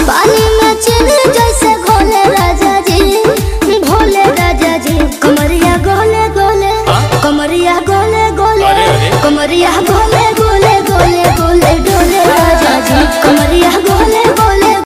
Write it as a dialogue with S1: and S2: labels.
S1: पानी में चीनी जैसे घोले राजा जी, भोले राजा जी। कमरिया गोले गोले, कमरिया गोले गोले, कमरिया गोले